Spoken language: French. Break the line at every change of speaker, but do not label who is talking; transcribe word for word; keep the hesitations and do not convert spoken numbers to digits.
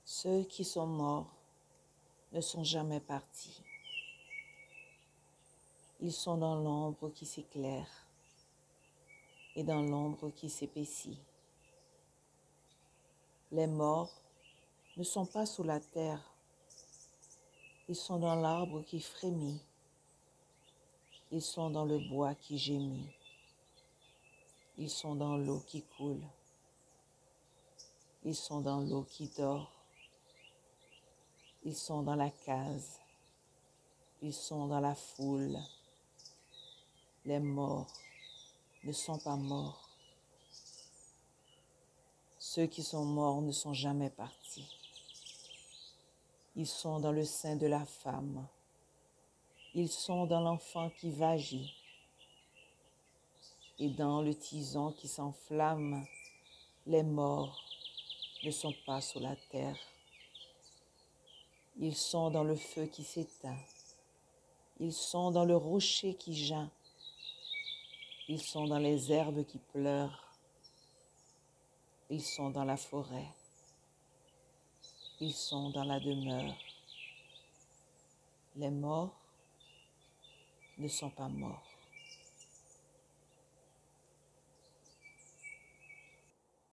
Ceux qui sont morts ne sont jamais partis. Ils sont dans l'ombre qui s'éclaire et dans l'ombre qui s'épaissit. Les morts ne sont pas sous la terre. Ils sont dans l'arbre qui frémit. Ils sont dans le bois qui gémit. Ils sont dans l'eau qui coule. Ils sont dans l'eau qui dort. Ils sont dans la case. Ils sont dans la foule. Les morts ne sont pas morts. Ceux qui sont morts ne sont jamais partis. Ils sont dans le sein de la femme. Ils sont dans l'enfant qui vagit. Et dans le tison qui s'enflamme, les morts ne sont pas sous la terre. Ils sont dans le feu qui s'éteint. Ils sont dans le rocher qui geint. Ils sont dans les herbes qui pleurent. Ils sont dans la forêt. Ils sont dans la demeure. Les morts ne sont pas morts.